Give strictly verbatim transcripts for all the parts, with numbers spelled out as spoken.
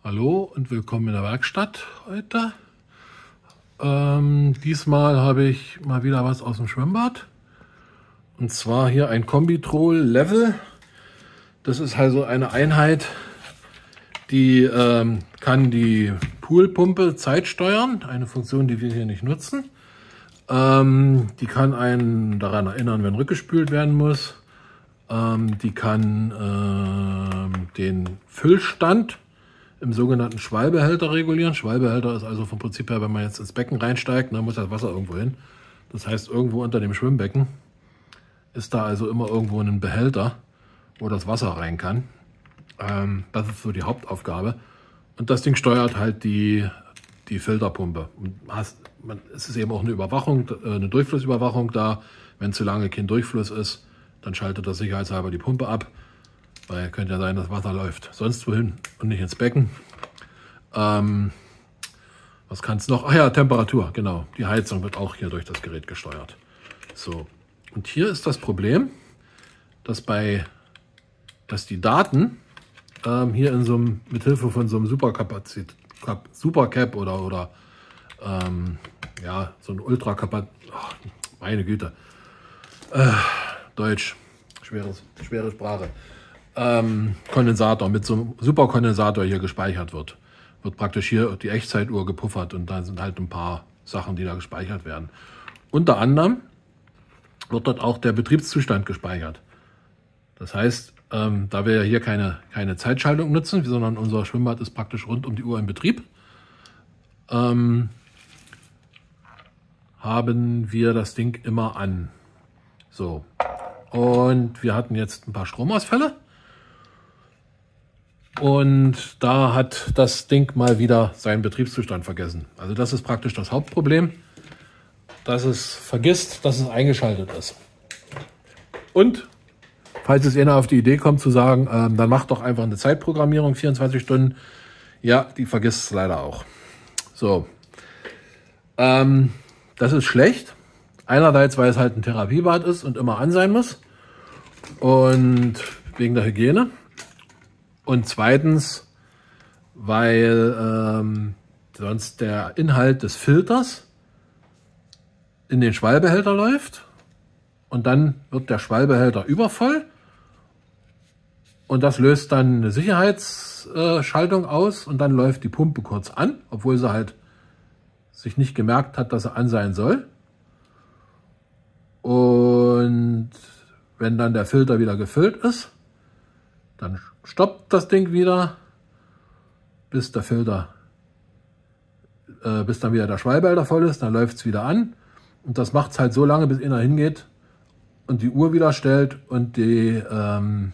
Hallo und willkommen in der Werkstatt heute. Ähm, diesmal habe ich mal wieder was aus dem Schwimmbad. Und zwar hier ein Kombitrol Level. Das ist also eine Einheit, die ähm, kann die Poolpumpe zeitsteuern. Eine Funktion, die wir hier nicht nutzen. Ähm, die kann einen daran erinnern, wenn rückgespült werden muss. Ähm, die kann ähm, den Füllstand im sogenannten Schwallbehälter regulieren. Schwallbehälter ist also vom Prinzip her, wenn man jetzt ins Becken reinsteigt, dann muss das Wasser irgendwo hin. Das heißt, irgendwo unter dem Schwimmbecken ist da also immer irgendwo ein Behälter, wo das Wasser rein kann. Ähm, das ist so die Hauptaufgabe. Und das Ding steuert halt die, die Filterpumpe. Und hast, man, es ist eben auch eine Überwachung, eine Durchflussüberwachung da. Wenn zu lange kein Durchfluss ist, dann schaltet das sicherheitshalber die Pumpe ab. Weil könnte ja sein, dass Wasser läuft sonst wohin und nicht ins Becken. Ähm, was kann es noch? Ach ja, Temperatur, genau. Die Heizung wird auch hier durch das Gerät gesteuert. So, und hier ist das Problem, dass bei, dass die Daten ähm, hier in so einem, mit Hilfe von so einem Superkapazität, Supercap oder oder ähm, ja, so ein Ultrakapazität, oh, meine Güte, äh, Deutsch, schweres, schwere Sprache. Ähm, Kondensator mit so einem Superkondensator hier gespeichert wird. Wird praktisch hier die Echtzeituhr gepuffert und da sind halt ein paar Sachen, die da gespeichert werden. Unter anderem wird dort auch der Betriebszustand gespeichert. Das heißt, ähm, da wir ja hier keine, keine Zeitschaltung nutzen, sondern unser Schwimmbad ist praktisch rund um die Uhr in Betrieb, ähm, haben wir das Ding immer an. So. Und wir hatten jetzt ein paar Stromausfälle. Und da hat das Ding mal wieder seinen Betriebszustand vergessen. Also das ist praktisch das Hauptproblem, dass es vergisst, dass es eingeschaltet ist. Und falls es einer auf die Idee kommt zu sagen, ähm, dann macht doch einfach eine Zeitprogrammierung, vierundzwanzig Stunden. Ja, die vergisst es leider auch. So, ähm, das ist schlecht. Einerseits, weil es halt ein Therapiebad ist und immer an sein muss. Und wegen der Hygiene. Und zweitens, weil ähm, sonst der Inhalt des Filters in den Schwallbehälter läuft und dann wird der Schwallbehälter übervoll und das löst dann eine Sicherheitsschaltung aus und dann läuft die Pumpe kurz an, obwohl sie halt sich nicht gemerkt hat, dass sie an sein soll. Und wenn dann der Filter wieder gefüllt ist, dann stoppt das Ding wieder, bis der Filter, äh, bis dann wieder der Schwallbehälter voll ist, dann läuft es wieder an. Und das macht es halt so lange, bis einer hingeht und die Uhr wieder stellt und die, ähm,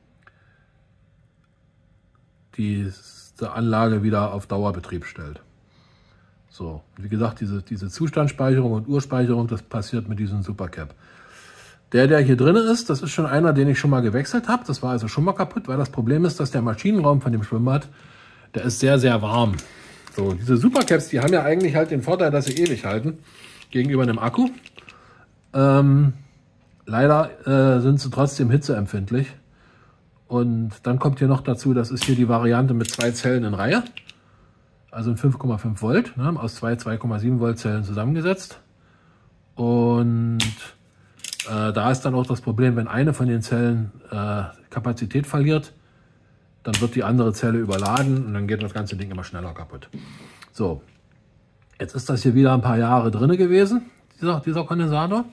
die, die Anlage wieder auf Dauerbetrieb stellt. So, wie gesagt, diese, diese Zustandsspeicherung und Urspeicherung, das passiert mit diesem Supercap. Der, der hier drin ist, das ist schon einer, den ich schon mal gewechselt habe. Das war also schon mal kaputt, weil das Problem ist, dass der Maschinenraum von dem Schwimmbad, der ist sehr, sehr warm. So, diese Supercaps, die haben ja eigentlich halt den Vorteil, dass sie ewig halten gegenüber einem Akku. Ähm, leider äh, sind sie trotzdem hitzeempfindlich. Und dann kommt hier noch dazu, das ist hier die Variante mit zwei Zellen in Reihe. Also ein fünf Komma fünf Volt, ne, aus zwei zwei Komma sieben Volt Zellen zusammengesetzt. Und Äh, da ist dann auch das Problem, wenn eine von den Zellen äh, Kapazität verliert, dann wird die andere Zelle überladen und dann geht das ganze Ding immer schneller kaputt. So, jetzt ist das hier wieder ein paar Jahre drin gewesen, dieser, dieser Kondensator.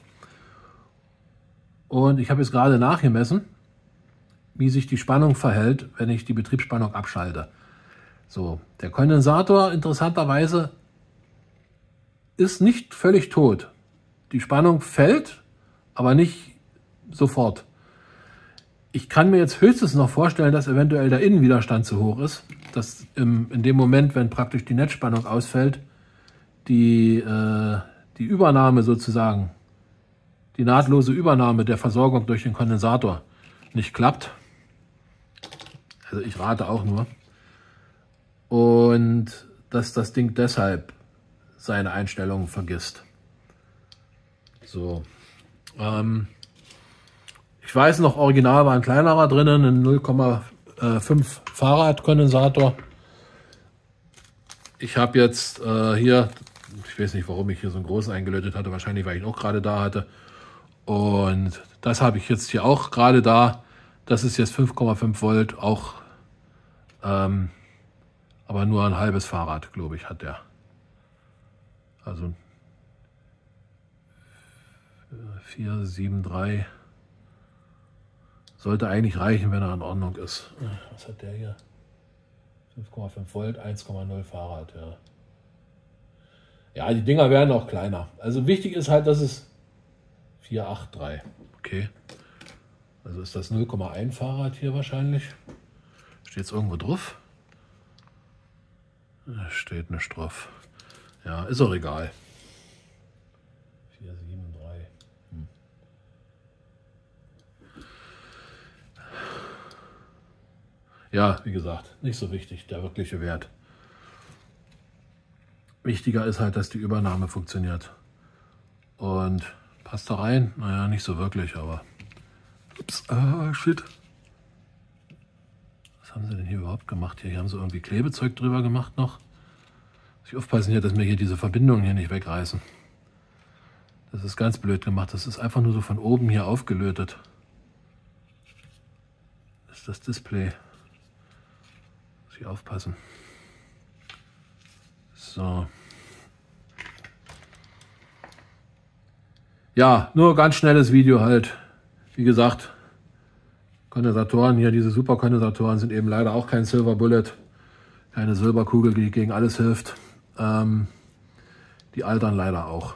Und ich habe jetzt gerade nachgemessen, wie sich die Spannung verhält, wenn ich die Betriebsspannung abschalte. So, der Kondensator interessanterweise ist nicht völlig tot. Die Spannung fällt, aber nicht sofort. Ich kann mir jetzt höchstens noch vorstellen, dass eventuell der Innenwiderstand zu hoch ist, dass im, in dem Moment, wenn praktisch die Netzspannung ausfällt, die, äh, die Übernahme sozusagen, die nahtlose Übernahme der Versorgung durch den Kondensator nicht klappt. Also ich rate auch nur. Und dass das Ding deshalb seine Einstellungen vergisst. So. Ich weiß noch, original war ein kleinerer drinnen, ein null Komma fünf Fahrradkondensator. ich habe jetzt äh, hier, ich weiß nicht, warum ich hier so einen großen eingelötet hatte, wahrscheinlich, weil ich ihn auch gerade da hatte. Und das habe ich jetzt hier auch gerade da. Das ist jetzt fünf Komma fünf Volt, auch, ähm, aber nur ein halbes Fahrrad, glaube ich, hat der. Also vier sieben drei sollte eigentlich reichen, wenn er in Ordnung ist. Was hat der hier? fünf Komma fünf Volt, eins Komma null Fahrrad, ja. Ja, die Dinger werden auch kleiner. Also wichtig ist halt, dass es vier acht drei. Okay. Also ist das null Komma eins Fahrrad hier wahrscheinlich. Steht es irgendwo drauf? Da steht nicht drauf. Ja, ist auch egal. vier sieben drei. Hm. Ja, wie gesagt, nicht so wichtig, der wirkliche Wert. Wichtiger ist halt, dass die Übernahme funktioniert. Und passt da rein? Naja, nicht so wirklich, aber... Ups, ah, shit. Was haben sie denn hier überhaupt gemacht? Hier, hier haben sie irgendwie Klebezeug drüber gemacht noch. Muss ich aufpassen hier, dass mir hier diese Verbindungen hier nicht wegreißen. Das ist ganz blöd gemacht. Das ist einfach nur so von oben hier aufgelötet. Das ist das Display. Muss ich aufpassen. So. Ja, nur ganz schnelles Video halt. Wie gesagt, Kondensatoren hier, diese Superkondensatoren sind eben leider auch kein Silver Bullet. Keine Silberkugel, die gegen alles hilft. Ähm, die altern leider auch.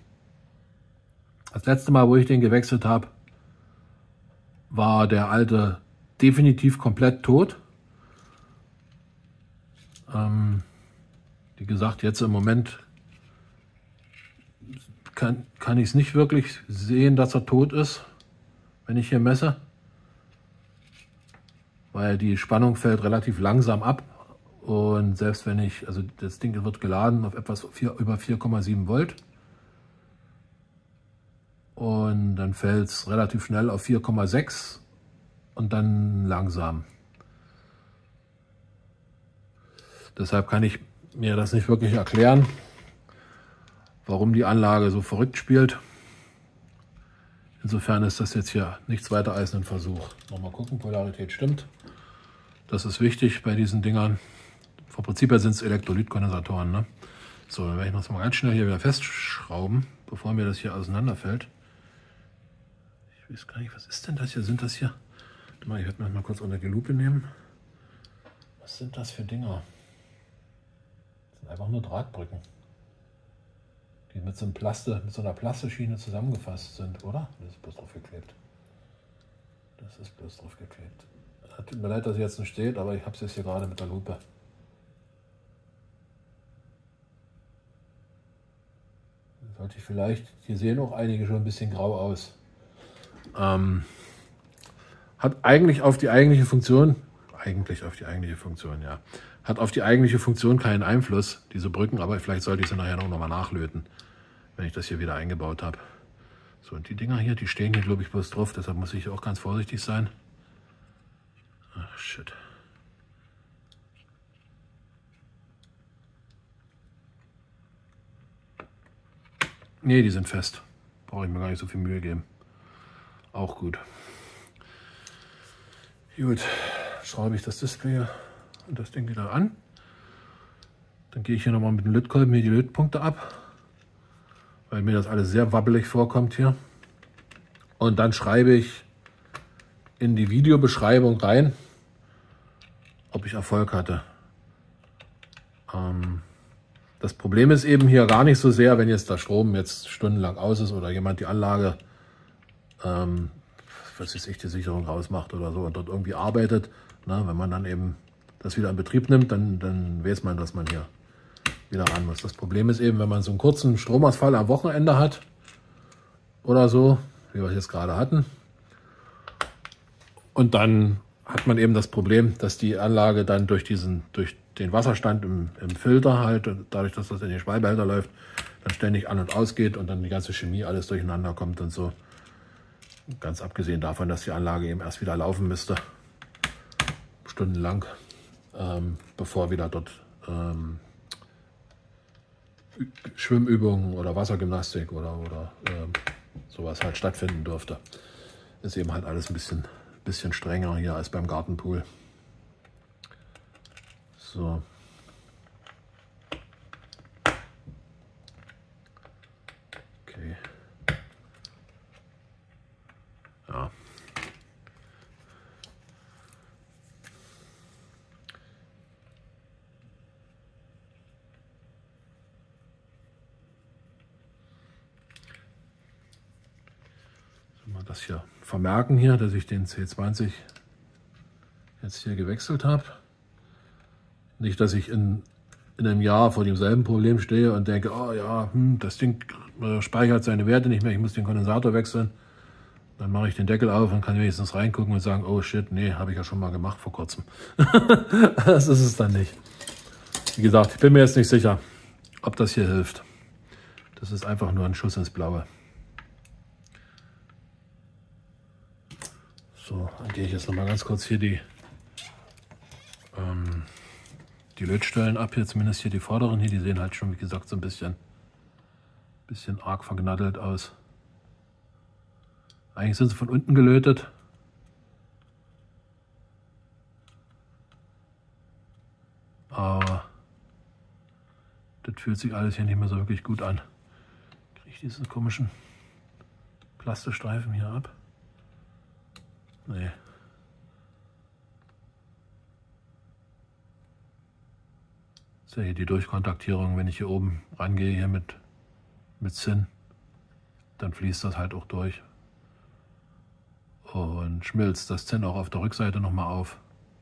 Das letzte Mal, wo ich den gewechselt habe, war der alte definitiv komplett tot. Ähm, wie gesagt, jetzt im Moment kann, kann ich es nicht wirklich sehen, dass er tot ist, wenn ich hier messe. Weil die Spannung fällt relativ langsam ab. Und selbst wenn ich, also das Ding wird geladen auf etwas vier, über vier Komma sieben Volt. Und dann fällt es relativ schnell auf vier Komma sechs und dann langsam. Deshalb kann ich mir das nicht wirklich erklären, warum die Anlage so verrückt spielt. Insofern ist das jetzt hier nichts weiter als ein Versuch. Nochmal gucken, Polarität stimmt. Das ist wichtig bei diesen Dingern. Vom Prinzip her sind es Elektrolytkondensatoren. Ne? So, dann werde ich das mal ganz schnell hier wieder festschrauben, bevor mir das hier auseinanderfällt. Ich weiß gar nicht, was ist denn das hier? Sind das hier? Ich werde mich mal kurz unter die Lupe nehmen. Was sind das für Dinger? Das sind einfach nur Drahtbrücken, die mit so, einem Plaste, mit so einer Plastischiene zusammengefasst sind, oder? Das ist bloß drauf geklebt. Das ist bloß drauf geklebt. Tut mir leid, dass es jetzt nicht steht, aber ich habe es jetzt hier gerade mit der Lupe. Sollte ich vielleicht, hier sehen auch einige schon ein bisschen grau aus. Ähm, hat eigentlich auf die eigentliche Funktion, eigentlich auf die eigentliche Funktion, ja, hat auf die eigentliche Funktion keinen Einfluss, diese Brücken, aber vielleicht sollte ich sie nachher noch mal nachlöten, wenn ich das hier wieder eingebaut habe. So, und die Dinger hier, die stehen hier, glaube ich, bloß drauf, deshalb muss ich auch ganz vorsichtig sein. Ach, shit. Nee, die sind fest. Brauche ich mir gar nicht so viel Mühe geben. Auch gut. Gut, schraube ich das Display und das Ding wieder an. Dann gehe ich hier nochmal mit dem Lötkolben hier die Lötpunkte ab, weil mir das alles sehr wabbelig vorkommt hier. Und dann schreibe ich in die Videobeschreibung rein, ob ich Erfolg hatte. Ähm, das Problem ist eben hier gar nicht so sehr, wenn jetzt der Strom jetzt stundenlang aus ist oder jemand die Anlage, ähm, was weiß ich, die Sicherung rausmacht oder so und dort irgendwie arbeitet. Na, wenn man dann eben das wieder in Betrieb nimmt, dann, dann weiß man, dass man hier wieder ran muss. Das Problem ist eben, wenn man so einen kurzen Stromausfall am Wochenende hat oder so, wie wir es jetzt gerade hatten, und dann hat man eben das Problem, dass die Anlage dann durch diesen, durch den Wasserstand im, im Filter halt, dadurch, dass das in den Schwallbehälter läuft, dann ständig an und aus geht und dann die ganze Chemie alles durcheinander kommt und so. Ganz abgesehen davon, dass die Anlage eben erst wieder laufen müsste, stundenlang, ähm, bevor wieder dort ähm, Schwimmübungen oder Wassergymnastik oder, oder äh, sowas halt stattfinden dürfte. Ist eben halt alles ein bisschen, bisschen strenger hier als beim Gartenpool. So. Okay. Ja. Mal das hier vermerken hier, dass ich den C zwanzig jetzt hier gewechselt habe. Nicht, dass ich in, in einem Jahr vor demselben Problem stehe und denke, oh ja, hm, das Ding äh, speichert seine Werte nicht mehr, ich muss den Kondensator wechseln. Dann mache ich den Deckel auf und kann wenigstens reingucken und sagen, oh shit, nee, habe ich ja schon mal gemacht vor kurzem. Das ist es dann nicht. Wie gesagt, ich bin mir jetzt nicht sicher, ob das hier hilft. Das ist einfach nur ein Schuss ins Blaue. So, dann gehe ich jetzt noch mal ganz kurz hier die, ähm, die Lötstellen ab, hier zumindest hier die vorderen hier, die sehen halt schon, wie gesagt, so ein bisschen, bisschen arg vergnaddelt aus. Eigentlich sind sie von unten gelötet. Aber das fühlt sich alles hier nicht mehr so wirklich gut an. Kriege ich diesen komischen Plastikstreifen hier ab? Nee. Das ist ja hier die Durchkontaktierung, wenn ich hier oben rangehe hier mit, mit Zinn, dann fließt das halt auch durch. Und schmilzt das Zinn auch auf der Rückseite nochmal auf.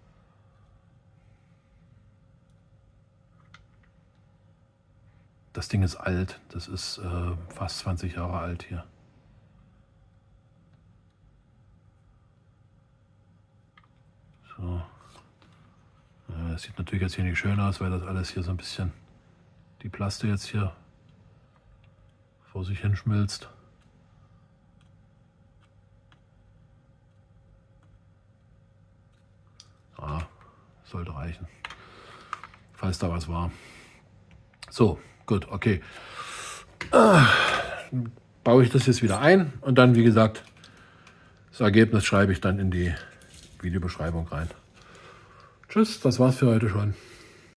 Das Ding ist alt, das ist äh, fast zwanzig Jahre alt hier. So. Ja, das sieht natürlich jetzt hier nicht schön aus, weil das alles hier so ein bisschen, die Plaste jetzt hier vor sich hin schmilzt. Ja, sollte reichen, falls da was war. So, gut, okay. Äh, baue ich das jetzt wieder ein und dann, wie gesagt, das Ergebnis schreibe ich dann in die Videobeschreibung rein. Tschüss, das war's für heute schon.